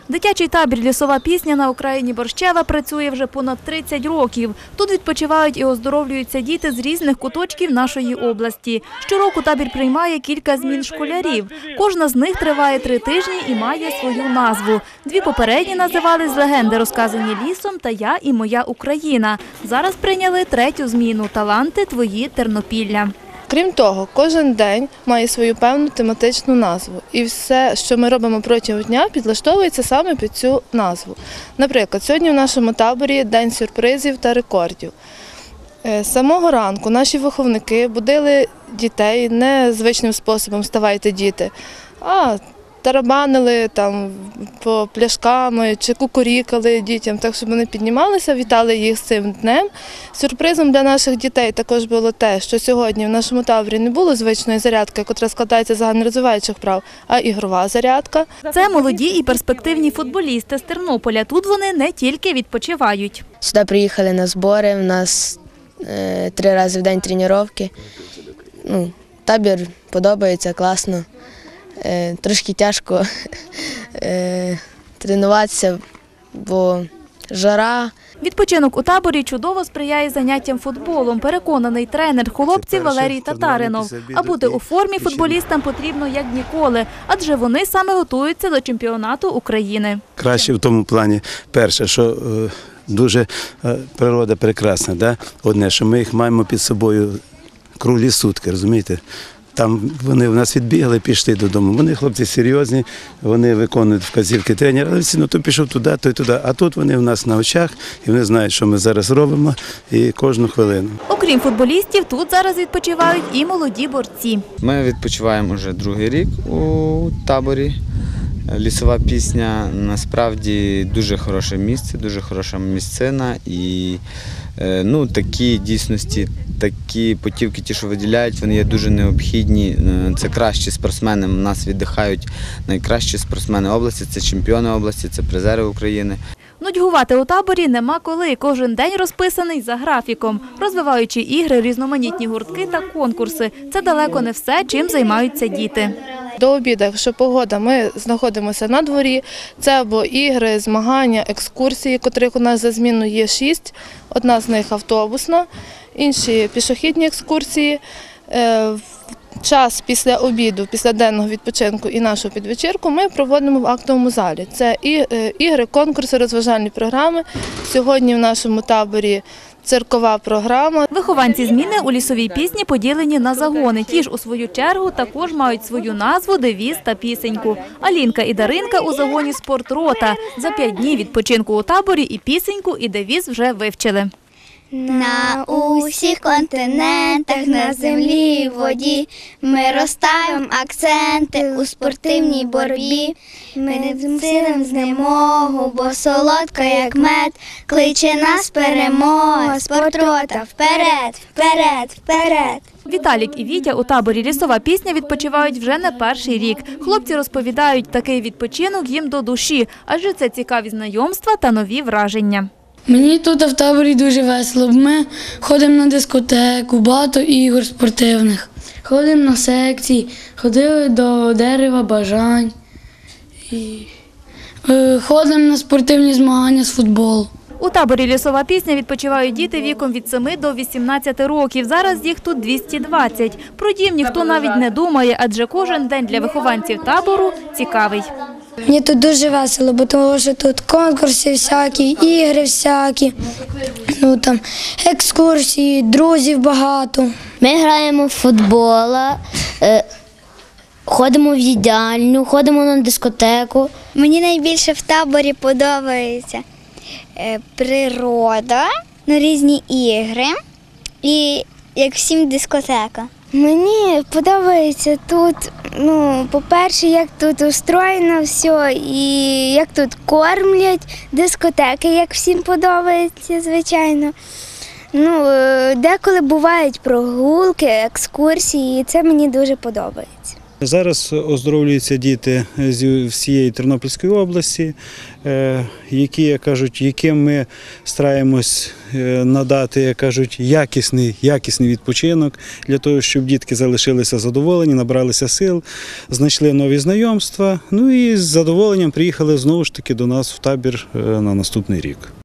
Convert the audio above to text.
Дитячий табір «Лісова пісня» на окраїні Борщева працює вже понад 30 років. Тут відпочивають і оздоровлюються діти з різних куточків нашої області. Щороку табір приймає кілька змін школярів. Кожна з них триває 3 тижні і має свою назву. 2 попередні називались «Легенди, розказані лісом» та «Я і моя Україна». Зараз прийняли 3-ю зміну «Таланти твої Тернопілля». Крім того, кожен день має свою певну тематичну назву. І все, що ми робимо протягом дня, підлаштовується саме під цю назву. Наприклад, сьогодні в нашому таборі день сюрпризів та рекордів. З самого ранку наші виховники будили дітей не звичним способом «вставайте, діти», а тарабанили там по пляшками чи кукурікали дітям, так щоб вони піднімалися, вітали їх з цим днем. Сюрпризом для наших дітей також було те, що сьогодні в нашому таборі не було звичної зарядки, яка складається з загальнорозвиваючих вправ, а ігрова зарядка. Це молоді і перспективні футболісти з Тернополя. Тут вони не тільки відпочивають. Сюди приїхали на збори, у нас 3 рази в день тренування. Табір подобається, класно. Трошки тяжко тренуватися, бо жара. Відпочинок у таборі чудово сприяє заняттям футболом, переконаний тренер хлопців Валерій Татаринов. А бути у формі футболістам потрібно як ніколи, адже вони саме готуються до чемпіонату України. Краще в тому плані, перше, що дуже природа прекрасна, да? Одне, що ми їх маємо під собою круглі сутки, розумієте? Там вони в нас відбігали, пішли додому. Вони хлопці серйозні, вони виконують вказівки тренера, але всі, то пішов туди, то й туди. А тут вони в нас на очах, і вони знають, що ми зараз робимо, і кожну хвилину. Окрім футболістів, тут зараз відпочивають і молоді борці. Ми відпочиваємо вже 2-й рік у таборі. Лісова пісня насправді дуже хороше місце, дуже хороша місцина і такі дійсності, такі путівки, ті, що виділяють, вони є дуже необхідні. Це кращі спортсмени, у нас віддихають найкращі спортсмени області, це чемпіони області, це призери України. Нудьгувати у таборі нема коли. Кожен день розписаний за графіком. Розвиваючі ігри, різноманітні гуртки та конкурси. Це далеко не все, чим займаються діти. До обіду, якщо погода, ми знаходимося на дворі. Це або ігри, змагання, екскурсії, котрих у нас за зміну є 6. Одна з них автобусна, інші пішохідні екскурсії. Час після обіду, після денного відпочинку і нашу підвечірку ми проводимо в актовому залі. Це ігри, конкурси, розважальні програми. Сьогодні в нашому таборі циркова програма. Вихованці зміни у лісовій пісні поділені на загони. Ті ж, у свою чергу, також мають свою назву, девіз та пісеньку. Алінка і Даринка у загоні «Спортрота». За 5 днів відпочинку у таборі і пісеньку, і девіз вже вивчили. На усіх континентах, на землі і воді ми розставимо акценти у спортивній боротьбі. Ми не силим знемогу, бо солодка, як мед, кличе нас перемога. Спортрота, вперед, вперед, вперед. Віталік і Вітя у таборі «Лісова пісня» відпочивають вже не 1-й рік. Хлопці розповідають, такий відпочинок їм до душі, адже це цікаві знайомства та нові враження. Мені тут в таборі дуже весело. Ми ходимо на дискотеку, багато ігор спортивних. Ходимо на секції, ходили до дерева бажань. Ходимо на спортивні змагання з футболу. У таборі «Лісова пісня» відпочивають діти віком від 7 до 18 років. Зараз їх тут 220. Про дім ніхто навіть не думає, адже кожен день для вихованців табору цікавий. Мені тут дуже весело, тому що тут конкурси всякі, ігри всякі, екскурсії, друзів багато. Ми граємо в футбол, ходимо в їдальню, ходимо на дискотеку. Мені найбільше в таборі подобається природа, різні ігри і, як всім, дискотека. Мені подобається тут, по-перше, як тут устроєно все і як тут кормлять, дискотеки, як всім подобається, звичайно. Деколи бувають прогулки, екскурсії, і це мені дуже подобається. Зараз оздоровлюються діти з всієї Тернопільської області, яким ми стараємось надати, якісний відпочинок для того, щоб дітки залишилися задоволені, набралися сил, знайшли нові знайомства. Ну і з задоволенням приїхали знову ж таки до нас в табір на наступний рік.